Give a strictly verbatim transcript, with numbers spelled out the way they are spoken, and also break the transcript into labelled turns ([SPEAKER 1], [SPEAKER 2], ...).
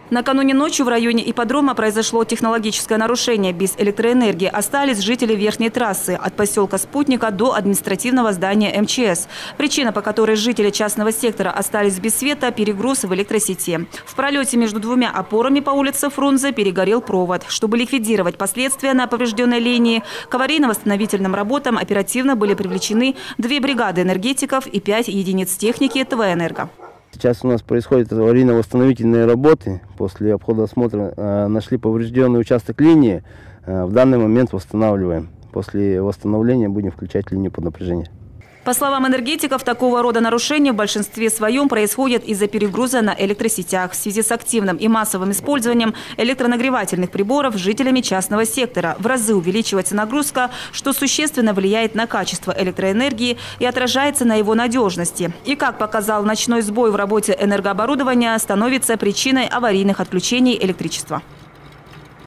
[SPEAKER 1] Накануне ночью в районе ипподрома произошло технологическое нарушение. Без электроэнергии остались жители верхней трассы от поселка Спутника до административного здания эм че эс. Причина, по которой жители частного сектора остались без света – перегруз в электросети. В пролете между двумя опорами по улице Фрунзе перегорел провод. Чтобы ликвидировать последствия на поврежденной линии, к аварийно-восстановительным работам оперативно были привлечены две бригады энергетиков и пять единиц техники тэ вэ энерго.
[SPEAKER 2] Сейчас у нас происходят аварийно-восстановительные работы. После обхода осмотра э, нашли поврежденный участок линии. Э, в данный момент восстанавливаем. После восстановления будем включать линию под напряжение.
[SPEAKER 1] По словам энергетиков, такого рода нарушения в большинстве своем происходят из-за перегруза на электросетях в связи с активным и массовым использованием электронагревательных приборов жителями частного сектора. В разы увеличивается нагрузка, что существенно влияет на качество электроэнергии и отражается на его надежности. И, как показал ночной сбой в работе энергооборудования, становится причиной аварийных отключений электричества.